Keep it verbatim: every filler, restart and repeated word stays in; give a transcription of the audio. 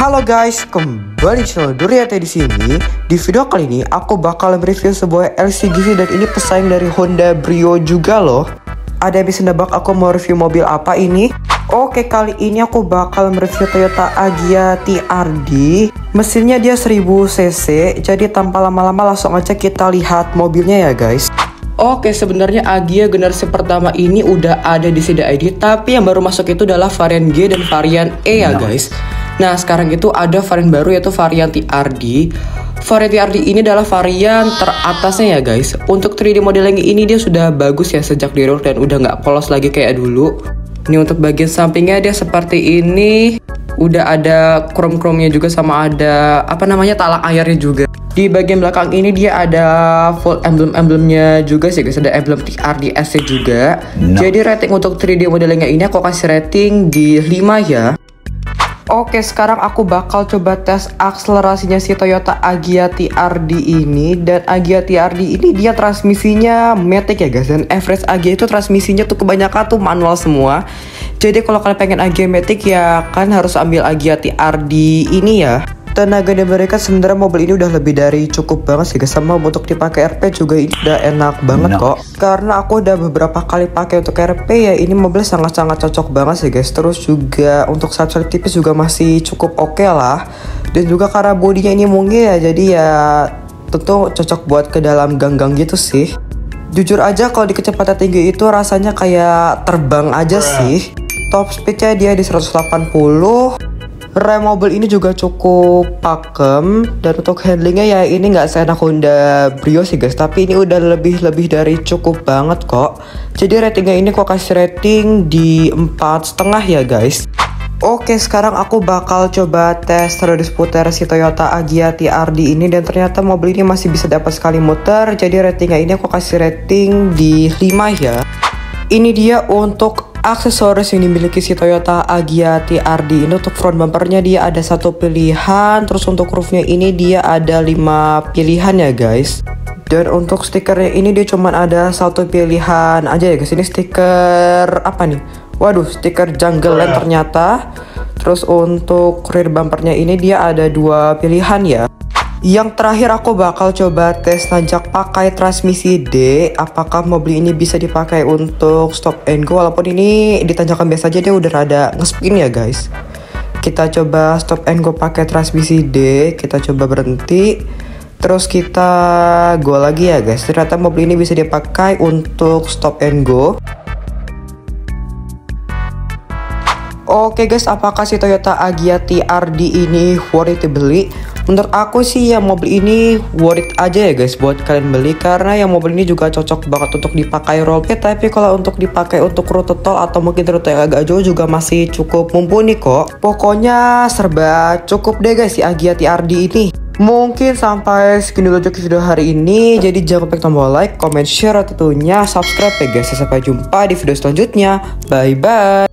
Halo guys, kembali di channel Duryate di sini. Di video kali ini aku bakal mereview sebuah L C G V dan ini pesaing dari Honda Brio juga loh. Ada yang bisa nebak aku mau review mobil apa ini? Oke, kali ini aku bakal mereview Toyota Agya T R D. Mesinnya dia seribu cc, jadi tanpa lama-lama langsung aja kita lihat mobilnya ya guys. Oke, sebenarnya Agya generasi pertama ini udah ada di C D I D, tapi yang baru masuk itu adalah varian G dan varian E ya guys. Nah, sekarang itu ada varian baru yaitu varian T R D. Varian T R D ini adalah varian teratasnya ya guys. Untuk tiga D modeling ini dia sudah bagus ya sejak di rework dan udah nggak polos lagi kayak dulu. Ini untuk bagian sampingnya dia seperti ini. Udah ada chrome-chrome-nya juga sama ada apa namanya talang airnya juga. Di bagian belakang ini dia ada full emblem-emblemnya juga sih guys. Ada emblem T R D S juga. No. Jadi rating untuk tiga D modelingnya ini aku kasih rating di lima ya. Oke, sekarang aku bakal coba tes akselerasinya si Toyota Agya T R D ini. Dan Agya T R D ini dia transmisinya matic ya guys. Dan average Agya itu transmisinya tuh kebanyakan tuh manual semua. Jadi kalau kalian pengen Agya matic ya kan harus ambil Agya T R D ini ya. Tenaga dan mereka sebenarnya mobil ini udah lebih dari cukup banget sih guys. Sama untuk dipakai R P juga ini udah enak banget kok. Karena aku udah beberapa kali pakai untuk R P ya, ini mobil sangat-sangat cocok banget sih guys. Terus juga untuk sayap-sayap tipis juga masih cukup oke okay lah. Dan juga karena bodinya ini mungil ya, jadi ya tentu cocok buat ke dalam gang-gang gitu sih. Jujur aja kalau di kecepatan tinggi itu rasanya kayak terbang aja sih. Top speednya dia di seratus delapan puluh. Rem mobil ini juga cukup pakem. Dan untuk handlingnya ya ini nggak seenak Honda Brio sih guys, tapi ini udah lebih-lebih dari cukup banget kok. Jadi ratingnya ini kok kasih rating di empat setengah ya guys. Oke, sekarang aku bakal coba tes radius putar si Toyota Agya T R D ini. Dan ternyata mobil ini masih bisa dapat sekali muter. Jadi ratingnya ini aku kasih rating di lima ya. Ini dia untuk aksesoris yang dimiliki si Toyota Agya T R D ini. Untuk front bumpernya dia ada satu pilihan. Terus untuk roofnya ini dia ada lima pilihan ya guys. Dan untuk stikernya ini dia cuma ada satu pilihan aja ya guys. Ini stiker apa nih? Waduh, stiker jungle land ternyata. Terus untuk rear bumpernya ini dia ada dua pilihan ya. Yang terakhir aku bakal coba tes nanjak pakai transmisi D. Apakah mobil ini bisa dipakai untuk stop and go. Walaupun ini di tanjakan biasa aja dia udah rada ngespin ya guys. Kita coba stop and go pakai transmisi D. Kita coba berhenti. Terus kita go lagi ya guys. Ternyata mobil ini bisa dipakai untuk stop and go. Oke guys, apakah si Toyota Agya T R D ini worth it dibeli? Menurut aku sih ya mobil ini worth it aja ya guys buat kalian beli. Karena ya mobil ini juga cocok banget untuk dipakai roll pit. Tapi kalau untuk dipakai untuk rute tol atau mungkin rute yang agak jauh juga masih cukup mumpuni kok. Pokoknya serba cukup deh guys si Agya T R D ini. Mungkin sampai segini dulu untuk video hari ini. Jadi jangan lupa tombol like, comment, share, tentunya subscribe ya guys. Sampai jumpa di video selanjutnya. Bye bye.